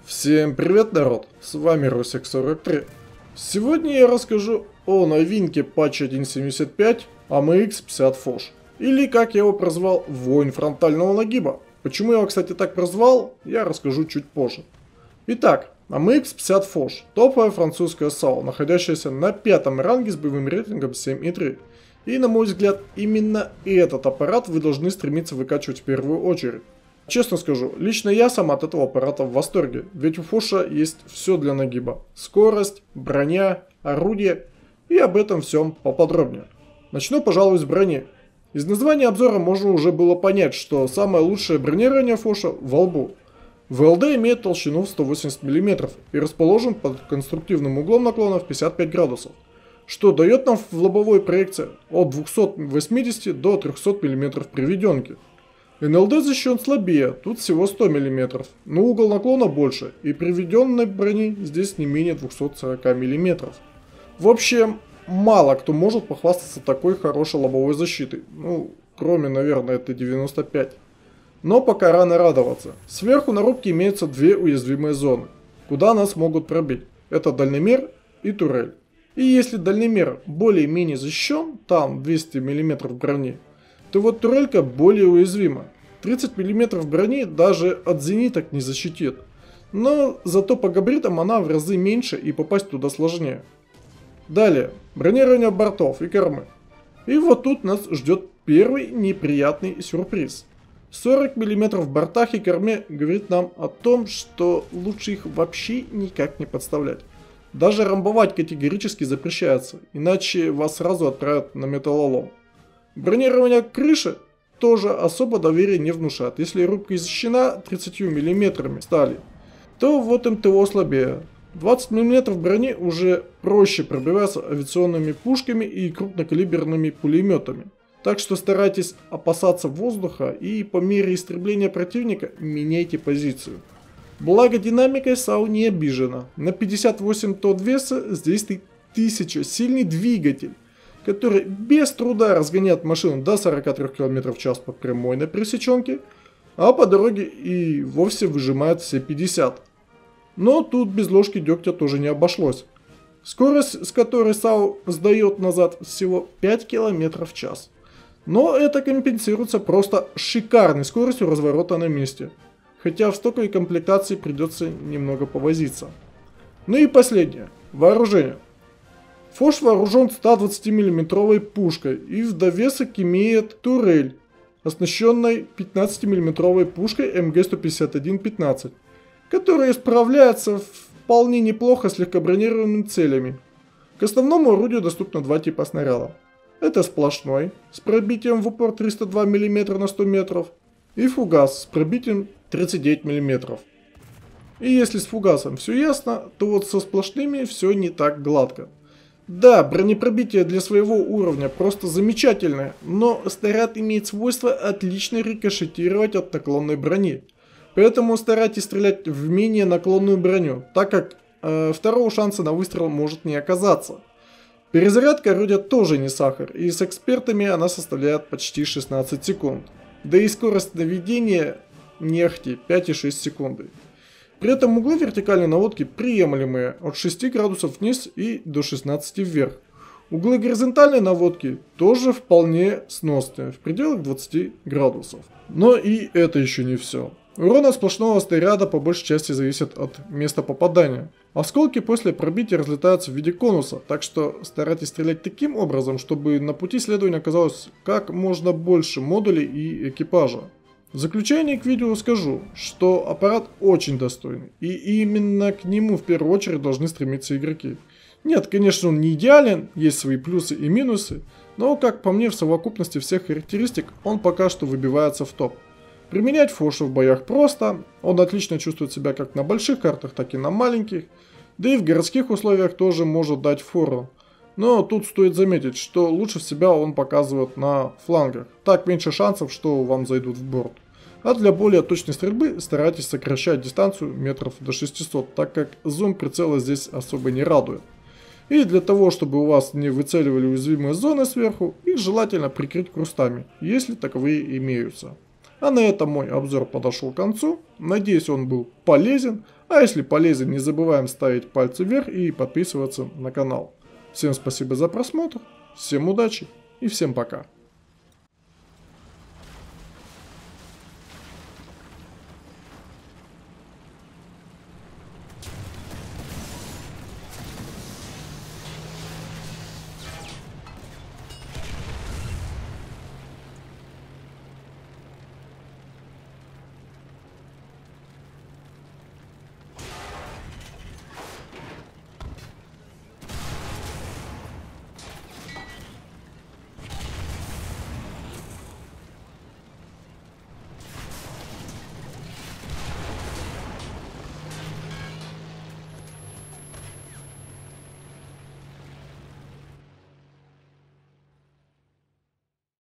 Всем привет, народ! С вами Русик43. Сегодня я расскажу о новинке патча 1.75 AMX 50 Fosh. Или как я его прозвал, воин фронтального нагиба. Почему я его, кстати, так прозвал, я расскажу чуть позже. Итак, AMX 50 Fosh. Топовая французская САУ, находящаяся на 5-м ранге с боевым рейтингом 7.3. И на мой взгляд, именно этот аппарат вы должны стремиться выкачивать в первую очередь. Честно скажу, лично я сам от этого аппарата в восторге, ведь у Фоша есть все для нагиба. Скорость, броня, орудие и об этом всем поподробнее. Начну, пожалуй, с брони. Из названия обзора можно уже было понять, что самое лучшее бронирование Фоша во лбу. ВЛД имеет толщину в 180 мм и расположен под конструктивным углом наклона в 55 градусов, что дает нам в лобовой проекции от 280 до 300 мм приведенки. НЛД защищен слабее, тут всего 100 мм, но угол наклона больше, и приведенной брони здесь не менее 240 мм. В общем, мало кто может похвастаться такой хорошей лобовой защитой, ну, кроме, наверное, Т-95. Но пока рано радоваться. Сверху на рубке имеются две уязвимые зоны, куда нас могут пробить. Это дальномер и турель. И если дальномер более-менее защищен, там 200 мм брони, то вот турелька более уязвима. 30 мм брони даже от зениток не защитит. Но зато по габаритам она в разы меньше и попасть туда сложнее. Далее, бронирование бортов и кормы. И вот тут нас ждет первый неприятный сюрприз. 40 мм в бортах и корме говорит нам о том, что лучше их вообще никак не подставлять. Даже рамбовать категорически запрещается, иначе вас сразу отправят на металлолом. Бронирование крыши тоже особо доверия не внушает. Если рубка защищена 30 мм стали, то вот МТО слабее. 20 мм брони уже проще пробиваться авиационными пушками и крупнокалиберными пулеметами. Так что старайтесь опасаться воздуха и по мере истребления противника меняйте позицию. Благо динамикой САУ не обижена. На 58 тонн веса здесь стоит 1000 сильный двигатель, который без труда разгоняет машину до 43 км в час по прямой на пересеченке, а по дороге и вовсе выжимает все 50. Но тут без ложки дегтя тоже не обошлось. Скорость, с которой САУ сдает назад, всего 5 км в час. Но это компенсируется просто шикарной скоростью разворота на месте. Хотя в стоковой комплектации придется немного повозиться. Ну и последнее. Вооружение. Фош вооружен 120 мм пушкой и в довесок имеет турель, оснащенной 15 мм пушкой МГ-151-15, которая справляется вполне неплохо с легкобронированными целями. К основному орудию доступно два типа снаряда. Это сплошной, с пробитием в упор 302 мм на 100 метров, и фугас с пробитием 39 мм. И если с фугасом все ясно, то вот со сплошными все не так гладко. Да, бронепробитие для своего уровня просто замечательное, но снаряд имеет свойство отлично рикошетировать от наклонной брони. Поэтому старайтесь стрелять в менее наклонную броню, так как второго шанса на выстрел может не оказаться. Перезарядка орудия тоже не сахар, и с экспертами она составляет почти 16 секунд. Да и скорость наведения не ахти, 5,6 секунды. При этом углы вертикальной наводки приемлемые, от 6 градусов вниз и до 16 вверх. Углы горизонтальной наводки тоже вполне сносные, в пределах 20 градусов. Но и это еще не все. Урон от сплошного снаряда по большей части зависит от места попадания. Осколки после пробития разлетаются в виде конуса, так что старайтесь стрелять таким образом, чтобы на пути следования оказалось как можно больше модулей и экипажа. В заключение к видео скажу, что аппарат очень достойный, и именно к нему в первую очередь должны стремиться игроки. Нет, конечно, он не идеален, есть свои плюсы и минусы, но как по мне в совокупности всех характеристик он пока что выбивается в топ. Применять Фоша в боях просто, он отлично чувствует себя как на больших картах, так и на маленьких, да и в городских условиях тоже может дать фору. Но тут стоит заметить, что лучше себя он показывает на флангах, так меньше шансов, что вам зайдут в борт. А для более точной стрельбы старайтесь сокращать дистанцию метров до 600, так как зум прицела здесь особо не радует. И для того, чтобы у вас не выцеливали уязвимые зоны сверху, их желательно прикрыть крустами, если таковые имеются. А на этом мой обзор подошел к концу. Надеюсь, он был полезен. А если полезен, не забываем ставить пальцы вверх и подписываться на канал. Всем спасибо за просмотр, всем удачи и всем пока.